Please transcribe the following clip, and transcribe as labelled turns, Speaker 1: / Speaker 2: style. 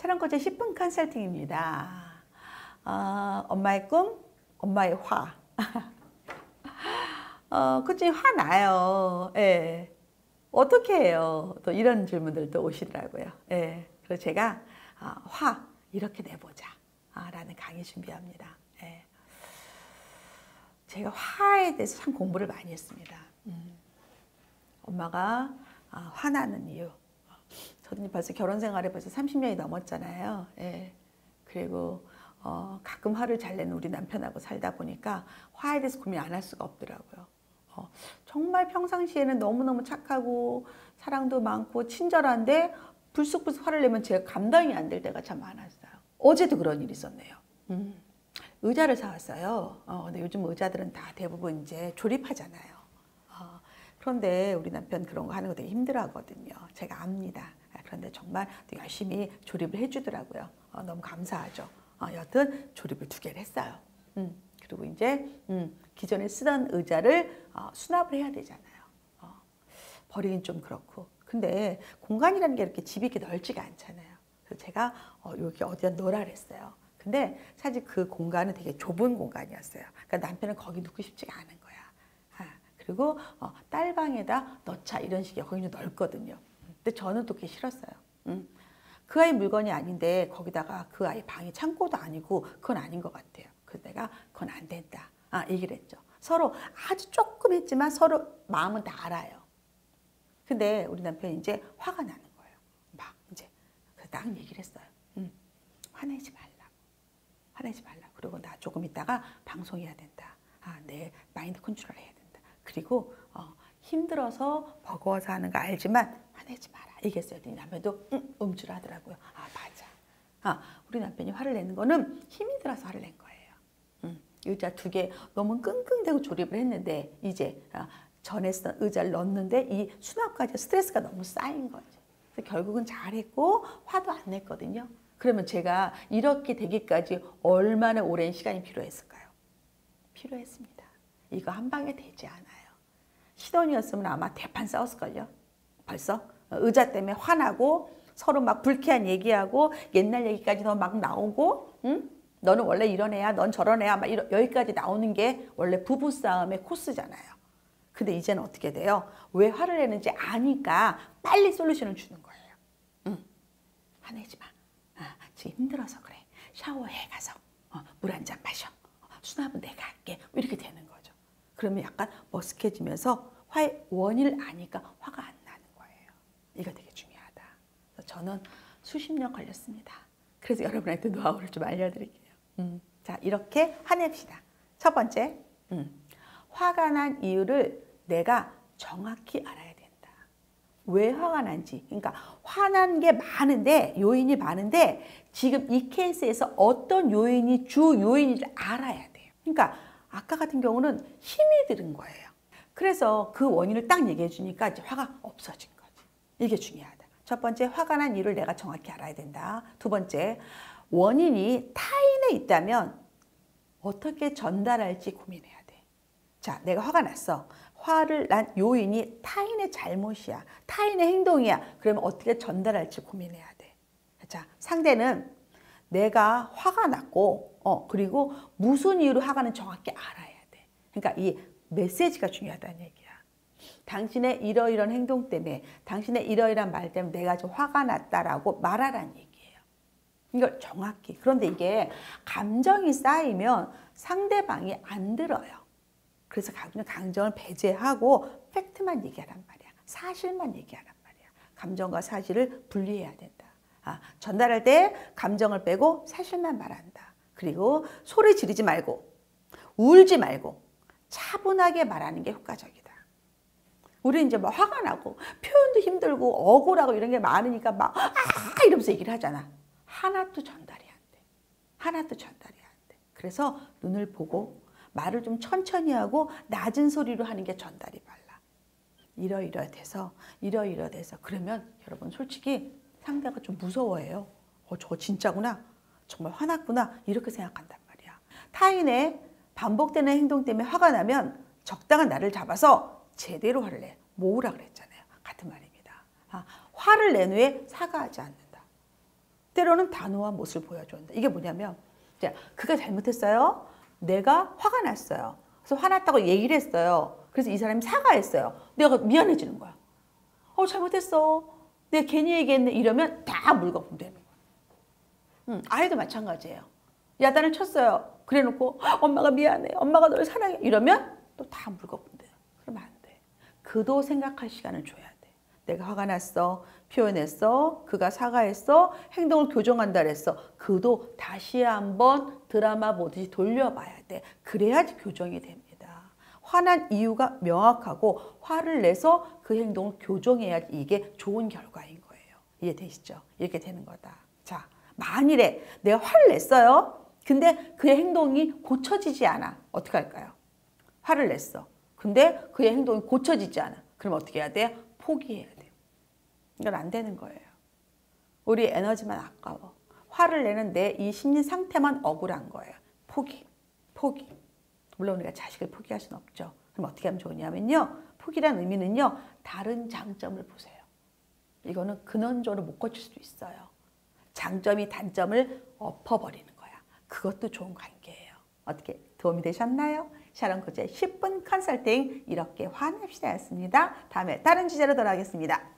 Speaker 1: 사랑 코치 10분 컨설팅입니다. 엄마의 꿈, 엄마의 화. 그치, 화나요. 예. 어떻게 해요? 또 이런 질문들도 오시더라고요. 예. 그래서 제가 화 이렇게 내보자 라는 강의 준비합니다. 예. 제가 화에 대해서 참 공부를 많이 했습니다. 엄마가 화나는 이유. 저는 벌써 결혼 생활에 벌써 30년이 넘었잖아요. 예. 그리고 가끔 화를 잘 내는 우리 남편하고 살다 보니까 화에 대해서 고민 안 할 수가 없더라고요. 정말 평상시에는 너무너무 착하고 사랑도 많고 친절한데 불쑥불쑥 화를 내면 제가 감당이 안 될 때가 참 많았어요. 어제도 그런 일이 있었네요. 의자를 사왔어요. 근데 요즘 의자들은 다 대부분 이제 조립하잖아요. 그런데 우리 남편 그런 거 하는 거 되게 힘들어하거든요. 제가 압니다. 그런데 정말 열심히 조립을 해주더라고요. 너무 감사하죠. 여튼 조립을 2개를 했어요. 그리고 이제 기존에 쓰던 의자를 수납을 해야 되잖아요. 버리긴 좀 그렇고. 근데 공간이라는 게 이렇게 집이 이렇게 넓지가 않잖아요. 그래서 제가 여기 어디다 넣으라 그랬어요. 근데 사실 그 공간은 되게 좁은 공간이었어요. 그러니까 남편은 거기 넣고 싶지가 않은 거야. 그리고 딸방에다 넣자 이런 식이야. 거기는 넓거든요. 근데 저는 또 그게 싫었어요. 그 아이 물건이 아닌데 거기다가 그 아이 방이 창고도 아니고 그건 아닌 것 같아요. 그래서 내가 그건 안 된다 얘기를 했죠. 서로 아주 조금 했지만 서로 마음은 다 알아요. 근데 우리 남편이 이제 화가 나는 거예요. 막 이제 그래서 딱 얘기를 했어요. 화내지 말라고. 화내지 말라고. 그리고 나 조금 있다가 방송해야 된다. 내 마인드 컨트롤 해야 된다. 그리고 힘들어서 버거워서 하는 거 알지만 화내지 마라. 얘기했어요. 남편도 음주를 하더라고요. 맞아. 우리 남편이 화를 내는 거는 힘이 들어서 화를 낸 거예요. 의자 2개 너무 끙끙대고 조립을 했는데 이제 전에 쓰던 의자를 넣었는데 이 수납까지 스트레스가 너무 쌓인 거죠. 그래서 결국은 잘했고 화도 안 냈거든요. 그러면 제가 이렇게 되기까지 얼마나 오랜 시간이 필요했을까요? 필요했습니다. 이거 한 방에 되지 않아요. 시돈이었으면 아마 대판 싸웠을걸요. 벌써 의자 때문에 화나고 서로 막 불쾌한 얘기하고 옛날 얘기까지 막 나오고 너는 원래 이런 애야, 넌 저런 애야 막 여기까지 나오는 게 원래 부부싸움의 코스잖아요. 근데 이제는 어떻게 돼요? 왜 화를 내는지 아니까 빨리 솔루션을 주는 거예요. 화내지 마. 지금 힘들어서 그래. 샤워해 가서 물 한 잔 마셔. 수납은 내가 할게. 이렇게 되는 거죠. 그러면 약간 머쓱해지면서 화의 원인을 아니까 화가 안 나는 거예요. 이거 되게 중요하다. 저는 수십 년 걸렸습니다. 그래서 여러분한테 노하우를 좀 알려드릴게요. 자, 이렇게 화냅시다. 첫 번째, 화가 난 이유를 내가 정확히 알아야 된다. 왜 화가 난지. 그러니까 화난 게 많은데, 요인이 많은데 지금 이 케이스에서 어떤 요인이 주 요인인지 알아야 돼요. 그러니까 아까 같은 경우는 힘이 드는 거예요. 그래서 그 원인을 딱 얘기해 주니까 이제 화가 없어진 거지. 이게 중요하다. 첫 번째, 화가 난 이유를 내가 정확히 알아야 된다. 2번째, 원인이 타인에 있다면 어떻게 전달할지 고민해야 돼. 자, 내가 화가 났어. 화를 난 요인이 타인의 잘못이야. 타인의 행동이야. 그러면 어떻게 전달할지 고민해야 돼. 자, 상대는 내가 화가 났고, 그리고 무슨 이유로 화가 나는지 정확히 알아야 돼. 그러니까 이 메시지가 중요하다는 얘기야. 당신의 이러이러한 행동 때문에, 당신의 이러이러한 말 때문에 내가 좀 화가 났다라고 말하라는 얘기예요. 이걸 정확히. 그런데 이게 감정이 쌓이면 상대방이 안 들어요. 그래서 감정을 배제하고 팩트만 얘기하란 말이야. 사실만 얘기하란 말이야. 감정과 사실을 분리해야 된다. 전달할 때 감정을 빼고 사실만 말한다. 그리고 소리 지르지 말고 울지 말고 차분하게 말하는 게 효과적이다. 우리 이제 막 화가 나고 표현도 힘들고 억울하고 이런 게 많으니까 막 이러면서 얘기를 하잖아. 하나도 전달이 안 돼. 하나도 전달이 안 돼. 그래서 눈을 보고 말을 좀 천천히 하고 낮은 소리로 하는 게 전달이 빨라. 이러이러해서 그러면 여러분 솔직히 상대가 좀 무서워해요. 저거 진짜구나. 정말 화났구나. 이렇게 생각한단 말이야. 타인의 반복되는 행동 때문에 화가 나면 적당한 날을 잡아서 제대로 화를 내. 모으라 그랬잖아요. 같은 말입니다. 화를 낸 후에 사과하지 않는다. 때로는 단호한 모습을 보여준다. 이게 뭐냐면 자, 그가 잘못했어요. 내가 화가 났어요. 그래서 화났다고 얘기를 했어요. 그래서 이 사람이 사과했어요. 내가 미안해지는 거야. 잘못했어. 내가 괜히 얘기했네. 이러면 다 물거품 되는 거야. 아이도 마찬가지예요. 야단을 쳤어요. 그래놓고 엄마가 미안해. 엄마가 널 사랑해. 이러면 또 다 물거품 돼요. 그러면 안 돼. 그도 생각할 시간을 줘야 돼. 내가 화가 났어. 표현했어. 그가 사과했어. 행동을 교정한다 그랬어. 그도 다시 한번 드라마 보듯이 돌려봐야 돼. 그래야지 교정이 됩니다. 화난 이유가 명확하고 화를 내서 그 행동을 교정해야지 이게 좋은 결과인 거예요. 이해되시죠? 이렇게 되는 거다. 자, 만일에 내가 화를 냈어요. 근데 그의 행동이 고쳐지지 않아. 어떻게 할까요? 화를 냈어. 근데 그의 행동이 고쳐지지 않아. 그럼 어떻게 해야 돼요? 포기해야 돼요. 이건 안 되는 거예요. 우리 에너지만 아까워. 화를 내는 내 이 심리 상태만 억울한 거예요. 포기. 물론 우리가 자식을 포기할 수는 없죠. 그럼 어떻게 하면 좋으냐면요. 포기란 의미는요. 다른 장점을 보세요. 이거는 근원적으로 못 고칠 수도 있어요. 장점이 단점을 엎어버리는 거야. 그것도 좋은 관계예요. 어떻게 도움이 되셨나요? 샤론 코치의 10분 컨설팅 이렇게 화냅시다였습니다. 다음에 다른 주제로 돌아오겠습니다.